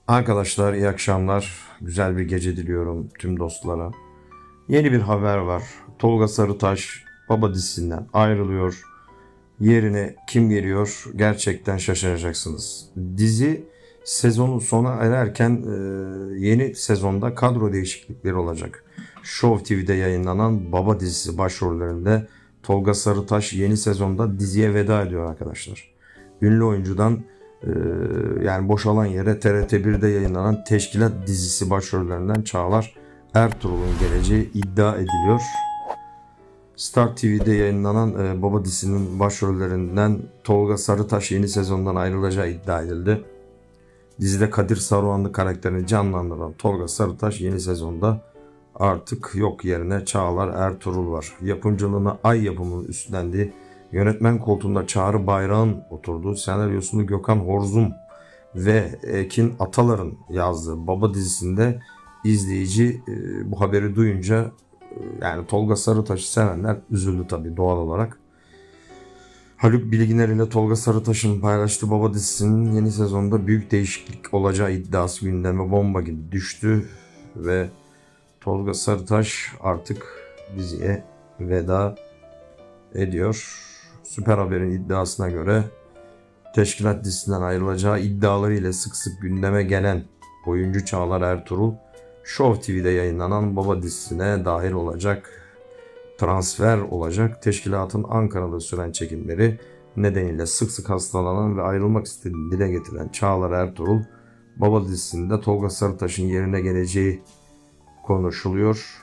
Arkadaşlar iyi akşamlar. Güzel bir gece diliyorum tüm dostlara. Yeni bir haber var. Tolga Sarıtaş Baba dizisinden ayrılıyor. Yerine kim geliyor? Gerçekten şaşıracaksınız. Dizi sezonu sona ererken yeni sezonda kadro değişiklikleri olacak. Show TV'de yayınlanan Baba dizisi başrollerinde Tolga Sarıtaş yeni sezonda diziye veda ediyor arkadaşlar. Ünlü oyuncudan yani boşalan yere TRT1'de yayınlanan Teşkilat dizisi başrollerinden Çağlar Ertuğrul'un geleceği iddia ediliyor. Star TV'de yayınlanan Baba dizisinin başrollerinden Tolga Sarıtaş yeni sezondan ayrılacağı iddia edildi. Dizide Kadir Saruhanlı karakterini canlandıran Tolga Sarıtaş yeni sezonda artık yok, yerine Çağlar Ertuğrul var. Yapımcılığını Ay Yapımı'nın üstlendiği, yönetmen koltuğunda Çağrı Bayrak'ın oturduğu, senaryosunu Gökhan Horzum ve Ekin Atalar'ın yazdığı Baba dizisinde izleyici bu haberi duyunca yani Tolga Sarıtaş'ı sevenler üzüldü tabii doğal olarak. Haluk Bilginer ile Tolga Sarıtaş'ın paylaştığı Baba dizisinin yeni sezonda büyük değişiklik olacağı iddiası gündeme bomba gibi düştü ve Tolga Sarıtaş artık diziye veda ediyor. Süper Haber'in iddiasına göre Teşkilat dizisinden ayrılacağı iddiaları ile sık sık gündeme gelen oyuncu Çağlar Ertuğrul, Show TV'de yayınlanan Baba dizisine dahil olacak, transfer olacak. Teşkilatın Ankara'da süren çekimleri nedeniyle sık sık hastalanan ve ayrılmak istediğini dile getiren Çağlar Ertuğrul, Baba dizisinde Tolga Sarıtaş'ın yerine geleceği konuşuluyor.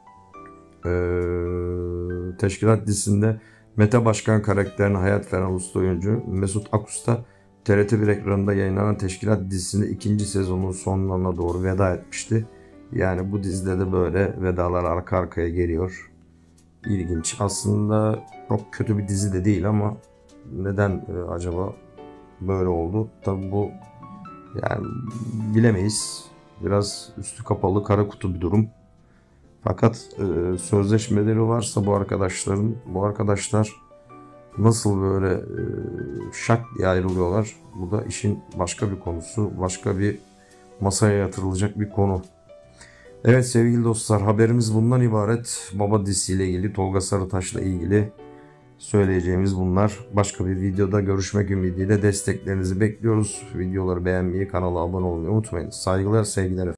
Teşkilat dizisinde Mete Başkan karakterini hayat veren usta oyuncu Mesut Akusta TRT1 ekranında yayınlanan Teşkilat dizisinde ikinci sezonun sonlarına doğru veda etmişti. Yani bu dizide de böyle vedalar arka arkaya geliyor. İlginç. Aslında çok kötü bir dizi de değil ama neden acaba böyle oldu? Tabii bu yani bilemeyiz. Biraz üstü kapalı kara kutu bir durum. Fakat sözleşmeleri varsa bu arkadaşlar nasıl böyle şak diye ayrılıyorlar? Bu da işin başka bir konusu, başka bir masaya yatırılacak bir konu. Evet sevgili dostlar, haberimiz bundan ibaret. Baba dizisiyle ilgili, Tolga Sarıtaş'la ilgili söyleyeceğimiz bunlar. Başka bir videoda görüşmek ümidiyle desteklerinizi bekliyoruz. Videoları beğenmeyi, kanala abone olmayı unutmayın. Saygılar, sevgiler efendim.